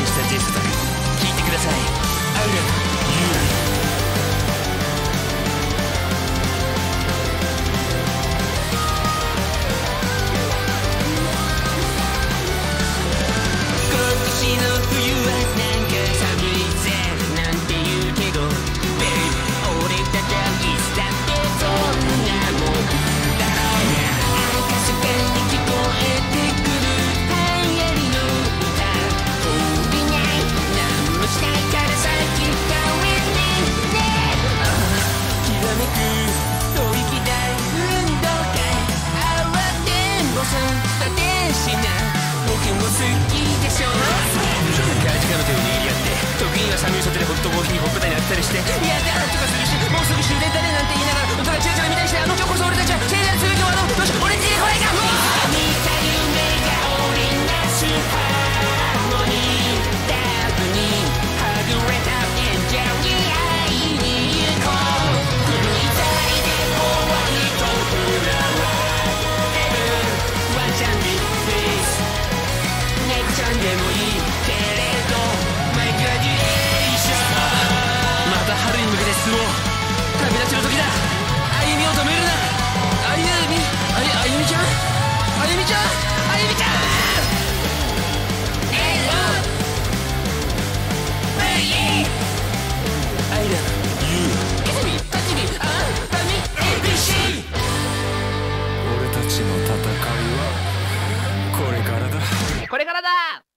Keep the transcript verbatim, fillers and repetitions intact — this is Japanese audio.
現したデスト作、聴いてください。アイラブユー。サミューショットでホットコーヒーほっぺたに当てたりして「いやだ」とかするし、もうすぐ終電だねなんて言いながら音がチラチラ見たりして、あの今日こそ俺たちは盛大する今日あのよし俺んちにこれが見た夢が織りなすハーモニーダブにはぐれた演者に会いに行こう。狂いたいでホワイトフラワーエブワンチャンビッグフェイスネクちゃんでもいいけれどマイグラデュエ春に向けて進もう。旅立ちの時だ。歩みを止めるな。歩みあゆあゆみちゃんあゆみちゃんあゆみちゃんえいおえいアイラブユー。キスミタッチミあファミ エービーシー。 俺たちの戦いはこれからだ。 これからだ。